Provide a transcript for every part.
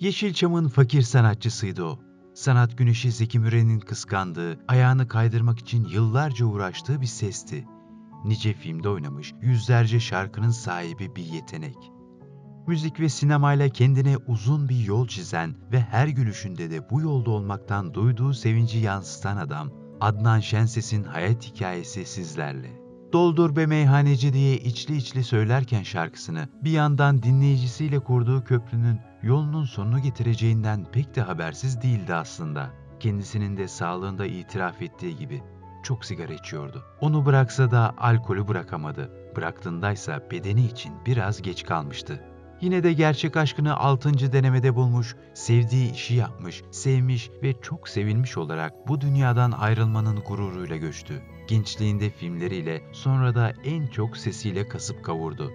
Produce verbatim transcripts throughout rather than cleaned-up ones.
Yeşilçam'ın fakir sanatçısıydı o. Sanat güneşi Zeki Müren'in kıskandığı, ayağını kaydırmak için yıllarca uğraştığı bir sesti. Nice filmde oynamış, yüzlerce şarkının sahibi bir yetenek. Müzik ve sinemayla kendine uzun bir yol çizen ve her gülüşünde de bu yolda olmaktan duyduğu sevinci yansıtan adam, Adnan Şenses'in hayat hikayesi sizlerle. Doldur be meyhaneci diye içli içli söylerken şarkısını, bir yandan dinleyicisiyle kurduğu köprünün yolunun sonunu getireceğinden pek de habersiz değildi aslında. Kendisinin de sağlığında itiraf ettiği gibi çok sigara içiyordu. Onu bıraksa da alkolü bırakamadı. Bıraktığındaysa bedeni için biraz geç kalmıştı. Yine de gerçek aşkını altıncı denemede bulmuş, sevdiği işi yapmış, sevmiş ve çok sevilmiş olarak bu dünyadan ayrılmanın gururuyla göçtü. Gençliğinde filmleriyle, sonra da en çok sesiyle kasıp kavurdu.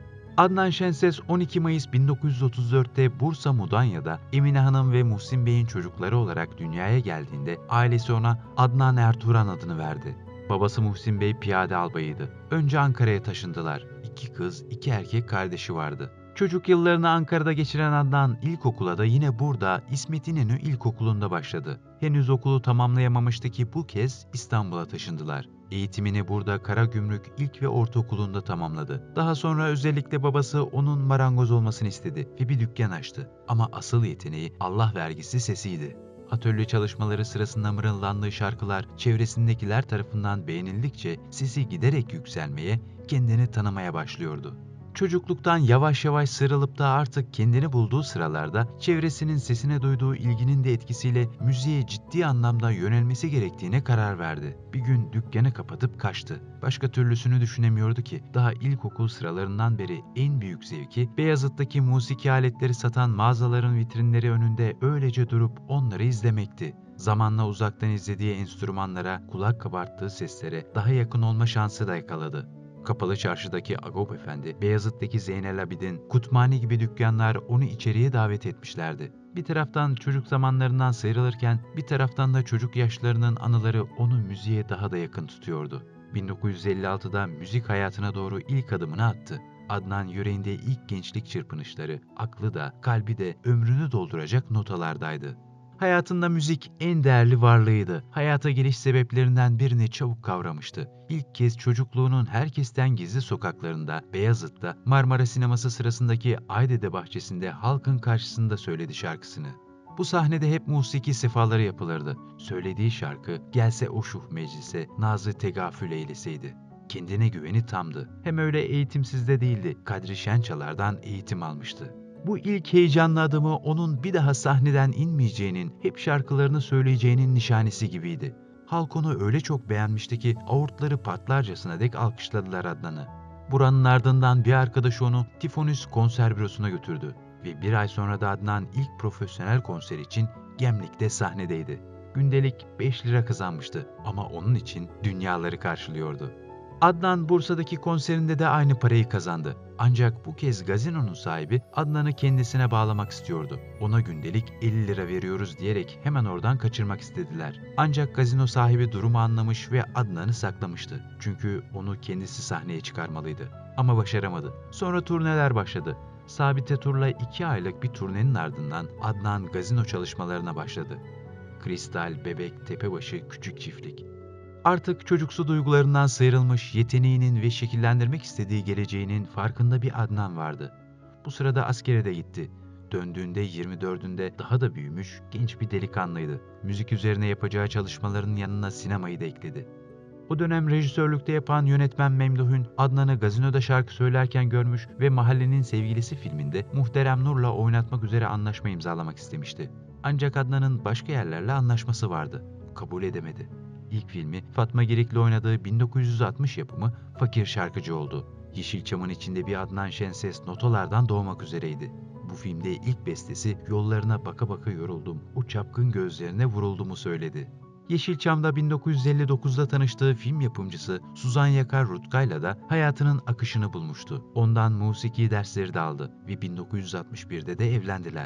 Adnan Şenses on iki Mayıs bin dokuz yüz otuz dörtte Bursa Mudanya'da Emine Hanım ve Muhsin Bey'in çocukları olarak dünyaya geldiğinde ailesi ona Adnan Ertuğran adını verdi. Babası Muhsin Bey piyade albayıydı. Önce Ankara'ya taşındılar. İki kız, iki erkek kardeşi vardı. Çocuk yıllarını Ankara'da geçiren Adnan ilkokula da yine burada İsmet İnönü İlkokulu'nda başladı. Henüz okulu tamamlayamamıştı ki bu kez İstanbul'a taşındılar. Eğitimini burada Karagümrük İlk ve Ortaokulu'nda tamamladı. Daha sonra özellikle babası onun marangoz olmasını istedi ve bir dükkan açtı. Ama asıl yeteneği Allah vergisi sesiydi. Atölye çalışmaları sırasında mırıldandığı şarkılar çevresindekiler tarafından beğenildikçe sesi giderek yükselmeye, kendini tanımaya başlıyordu. Çocukluktan yavaş yavaş sıyrılıp da artık kendini bulduğu sıralarda çevresinin sesine duyduğu ilginin de etkisiyle müziğe ciddi anlamda yönelmesi gerektiğine karar verdi. Bir gün dükkanı kapatıp kaçtı. Başka türlüsünü düşünemiyordu ki daha ilkokul sıralarından beri en büyük zevki Beyazıt'taki musiki aletleri satan mağazaların vitrinleri önünde öylece durup onları izlemekti. Zamanla uzaktan izlediği enstrümanlara, kulak kabarttığı seslere daha yakın olma şansı da yakaladı. Kapalı Çarşı'daki Agop Efendi, Beyazıt'taki Zeynel Abidin, Kutmani gibi dükkanlar onu içeriye davet etmişlerdi. Bir taraftan çocuk zamanlarından sıyrılırken bir taraftan da çocuk yaşlarının anıları onu müziğe daha da yakın tutuyordu. bin dokuz yüz elli altıda müzik hayatına doğru ilk adımını attı. Adnan yüreğinde ilk gençlik çırpınışları, aklı da, kalbi de ömrünü dolduracak notalardaydı. Hayatında müzik en değerli varlığıydı. Hayata geliş sebeplerinden birini çabuk kavramıştı. İlk kez çocukluğunun herkesten gizli sokaklarında, Beyazıt'ta, Marmara Sineması sırasındaki Aydede bahçesinde halkın karşısında söyledi şarkısını. Bu sahnede hep musiki sefaları yapılırdı. Söylediği şarkı, gelse o şuh meclise, nazı tegafül eyleseydi. Kendine güveni tamdı. Hem öyle eğitimsiz de değildi. Kadri Şençalar'dan eğitim almıştı. Bu ilk heyecanlı adımı onun bir daha sahneden inmeyeceğinin, hep şarkılarını söyleyeceğinin nişanesi gibiydi. Halk onu öyle çok beğenmişti ki avurtları patlarcasına dek alkışladılar Adnan'ı. Buranın ardından bir arkadaşı onu Tifonus konser bürosuna götürdü ve bir ay sonra da Adnan ilk profesyonel konser için Gemlik'te sahnedeydi. Gündelik beş lira kazanmıştı ama onun için dünyaları karşılıyordu. Adnan Bursa'daki konserinde de aynı parayı kazandı. Ancak bu kez gazinonun sahibi Adnan'ı kendisine bağlamak istiyordu. Ona gündelik elli lira veriyoruz diyerek hemen oradan kaçırmak istediler. Ancak gazino sahibi durumu anlamış ve Adnan'ı saklamıştı. Çünkü onu kendisi sahneye çıkarmalıydı. Ama başaramadı. Sonra turneler başladı. Sabite Tur'la iki aylık bir turnenin ardından Adnan gazino çalışmalarına başladı. Kristal, Bebek, Tepebaşı, Küçük Çiftlik. Artık çocuksu duygularından sıyrılmış, yeteneğinin ve şekillendirmek istediği geleceğinin farkında bir Adnan vardı. Bu sırada askere de gitti. Döndüğünde yirmi dördünde daha da büyümüş, genç bir delikanlıydı. Müzik üzerine yapacağı çalışmaların yanına sinemayı da ekledi. O dönem rejisörlükte yapan yönetmen Memduh'un Adnan'ı gazinoda şarkı söylerken görmüş ve Mahallenin Sevgilisi filminde Muhterem Nur'la oynatmak üzere anlaşma imzalamak istemişti. Ancak Adnan'ın başka yerlerle anlaşması vardı. Kabul edemedi. İlk filmi Fatma Girik'le oynadığı bin dokuz yüz altmış yapımı Fakir Şarkıcı oldu. Yeşilçam'ın içinde bir Adnan Şenses notalardan doğmak üzereydi. Bu filmde ilk bestesi Yollarına baka baka yoruldum, o çapkın gözlerine vuruldum'u söyledi. Yeşilçam'da bin dokuz yüz elli dokuzda tanıştığı film yapımcısı Suzan Yakar Rutkay'la da hayatının akışını bulmuştu. Ondan musiki dersleri de aldı ve bin dokuz yüz altmış birde de evlendiler.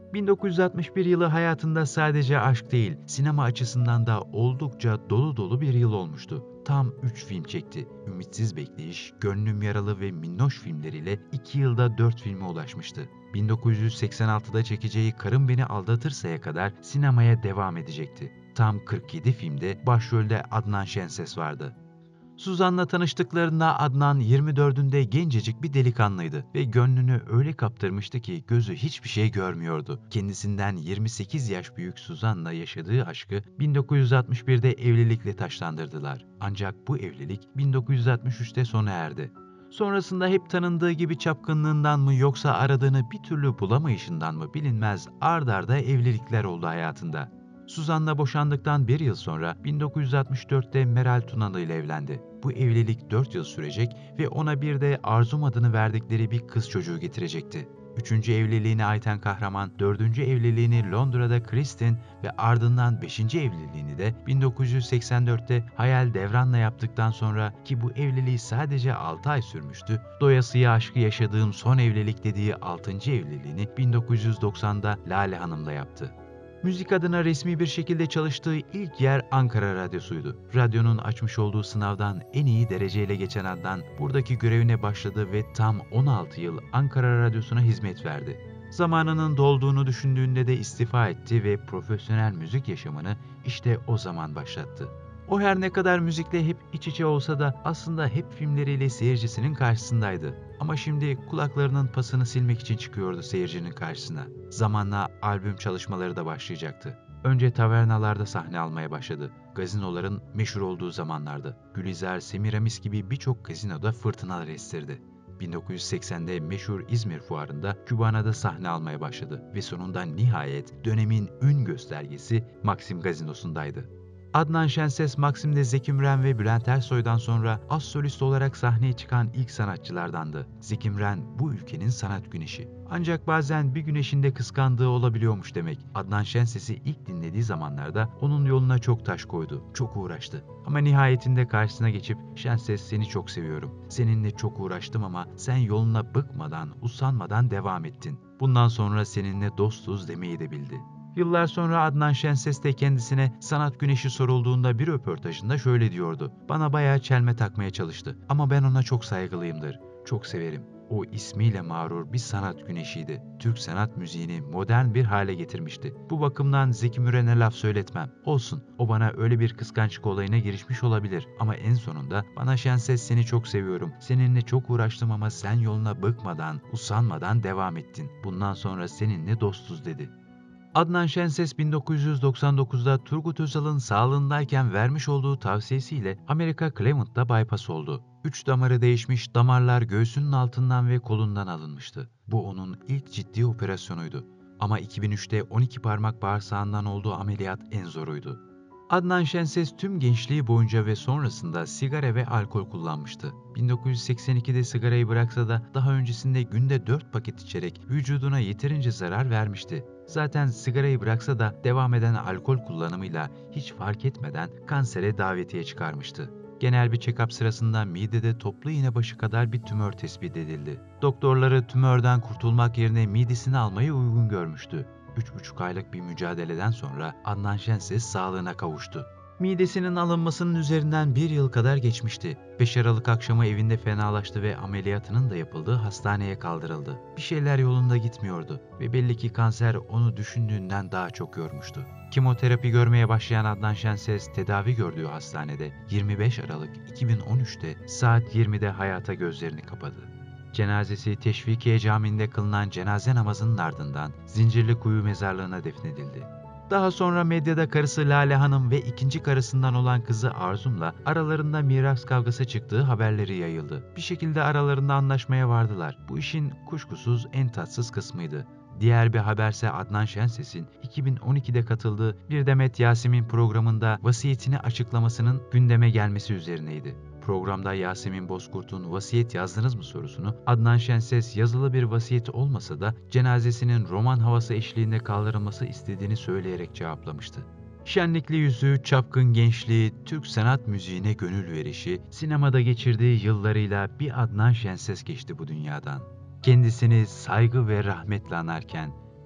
bin dokuz yüz altmış bir yılı hayatında sadece aşk değil, sinema açısından da oldukça dolu dolu bir yıl olmuştu. Tam üç film çekti. Ümitsiz Bekleyiş, Gönlüm Yaralı ve Minnoş filmleriyle iki yılda dört filme ulaşmıştı. bin dokuz yüz seksen altıda çekeceği Karım Beni Aldatırsa'ya kadar sinemaya devam edecekti. Tam kırk yedi filmde başrolde Adnan Şenses vardı. Suzan'la tanıştıklarında Adnan yirmi dördünde gencecik bir delikanlıydı ve gönlünü öyle kaptırmıştı ki gözü hiçbir şey görmüyordu. Kendisinden yirmi sekiz yaş büyük Suzan'la yaşadığı aşkı bin dokuz yüz altmış birde evlilikle taçlandırdılar. Ancak bu evlilik bin dokuz yüz altmış üçte sona erdi. Sonrasında hep tanındığı gibi çapkınlığından mı yoksa aradığını bir türlü bulamayışından mı bilinmez ard arda evlilikler oldu hayatında. Suzan'la boşandıktan bir yıl sonra bin dokuz yüz altmış dörtte Meral Tunalı ile evlendi. Bu evlilik dört yıl sürecek ve ona bir de Arzum adını verdikleri bir kız çocuğu getirecekti. Üçüncü evliliğini Ayten Kahraman, dördüncü evliliğini Londra'da Kristin ve ardından beşinci evliliğini de bin dokuz yüz seksen dörtte Hayal Devran'la yaptıktan sonra ki bu evliliği sadece altı ay sürmüştü, doyasıya aşkı yaşadığım son evlilik dediği altıncı evliliğini bin dokuz yüz doksanda Lale Hanım'la yaptı. Müzik adına resmi bir şekilde çalıştığı ilk yer Ankara Radyosu'ydu. Radyonun açmış olduğu sınavdan en iyi dereceyle geçen Adnan buradaki görevine başladı ve tam on altı yıl Ankara Radyosu'na hizmet verdi. Zamanının dolduğunu düşündüğünde de istifa etti ve profesyonel müzik yaşamını işte o zaman başlattı. O her ne kadar müzikle hep iç içe olsa da aslında hep filmleriyle seyircisinin karşısındaydı. Ama şimdi kulaklarının pasını silmek için çıkıyordu seyircinin karşısına. Zamanla albüm çalışmaları da başlayacaktı. Önce tavernalarda sahne almaya başladı. Gazinoların meşhur olduğu zamanlarda. Gülizar, Semiramis gibi birçok gazinoda fırtınalar estirdi. bin dokuz yüz seksende meşhur İzmir Fuarı'nda Kübana'da sahne almaya başladı ve sonunda nihayet dönemin ün göstergesi Maxim Gazinosu'ndaydı. Adnan Şenses, Maxim'de Zeki Müren ve Bülent Ersoy'dan sonra az solist olarak sahneye çıkan ilk sanatçılardandı. Zeki Müren bu ülkenin sanat güneşi. Ancak bazen bir güneşin de kıskandığı olabiliyormuş demek. Adnan Şenses'i ilk dinlediği zamanlarda onun yoluna çok taş koydu, çok uğraştı. Ama nihayetinde karşısına geçip "Şenses, seni çok seviyorum. Seninle çok uğraştım ama sen yoluna bıkmadan, usanmadan devam ettin. Bundan sonra seninle dostuz" demeyi de bildi. Yıllar sonra Adnan Şenses de kendisine sanat güneşi sorulduğunda bir röportajında şöyle diyordu: "Bana bayağı çelme takmaya çalıştı ama ben ona çok saygılıyımdır, çok severim. O ismiyle mağrur bir sanat güneşiydi. Türk sanat müziğini modern bir hale getirmişti. Bu bakımdan Zeki Müren'e laf söyletmem. Olsun, o bana öyle bir kıskançlık olayına girişmiş olabilir ama en sonunda bana Şenses seni çok seviyorum. Seninle çok uğraştım ama sen yoluna bıkmadan, usanmadan devam ettin. Bundan sonra seninle dostuz" dedi. Adnan Şenses bin dokuz yüz doksan dokuzda Turgut Özal'ın sağlığındayken vermiş olduğu tavsiyesiyle Amerika Cleveland'da bypass oldu. Üç damarı değişmiş, damarlar göğsünün altından ve kolundan alınmıştı. Bu onun ilk ciddi operasyonuydu. Ama iki bin üçte on iki parmak bağırsağından olduğu ameliyat en zoruydu. Adnan Şenses tüm gençliği boyunca ve sonrasında sigara ve alkol kullanmıştı. bin dokuz yüz seksen ikide sigarayı bıraksa da daha öncesinde günde dört paket içerek vücuduna yeterince zarar vermişti. Zaten sigarayı bıraksa da devam eden alkol kullanımıyla hiç fark etmeden kansere davetiye çıkarmıştı. Genel bir check-up sırasında midede toplu iğne başı kadar bir tümör tespit edildi. Doktorları tümörden kurtulmak yerine midesini almayı uygun görmüştü. Üç buçuk aylık bir mücadeleden sonra Adnan Şenses sağlığına kavuştu. Midesinin alınmasının üzerinden bir yıl kadar geçmişti. beş Aralık akşamı evinde fenalaştı ve ameliyatının da yapıldığı hastaneye kaldırıldı. Bir şeyler yolunda gitmiyordu ve belli ki kanser onu düşündüğünden daha çok yormuştu. Kemoterapi görmeye başlayan Adnan Şenses tedavi gördüğü hastanede yirmi beş Aralık iki bin on üçte saat yirmide hayata gözlerini kapadı. Cenazesi Teşvikiye Camii'nde kılınan cenaze namazının ardından Zincirlikuyu mezarlığına defnedildi. Daha sonra medyada karısı Lale Hanım ve ikinci karısından olan kızı Arzum'la aralarında miras kavgası çıktığı haberleri yayıldı. Bir şekilde aralarında anlaşmaya vardılar. Bu işin kuşkusuz en tatsız kısmıydı. Diğer bir haberse Adnan Şenses'in iki bin on ikide katıldığı Bir Demet Yasemin programında vasiyetini açıklamasının gündeme gelmesi üzerineydi. Programda Yasemin Bozkurt'un "Vasiyet yazdınız mı?" sorusunu Adnan Şenses yazılı bir vasiyeti olmasa da cenazesinin roman havası eşliğinde kaldırılması istediğini söyleyerek cevaplamıştı. Şenlikli yüzü, çapkın gençliği, Türk sanat müziğine gönül verişi, sinemada geçirdiği yıllarıyla bir Adnan Şenses geçti bu dünyadan. Kendisini saygı ve rahmetle anarken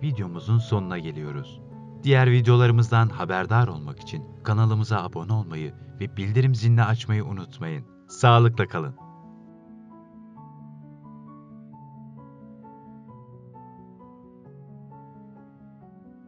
videomuzun sonuna geliyoruz. Diğer videolarımızdan haberdar olmak için kanalımıza abone olmayı ve bildirim zilini açmayı unutmayın. Sağlıkla kalın.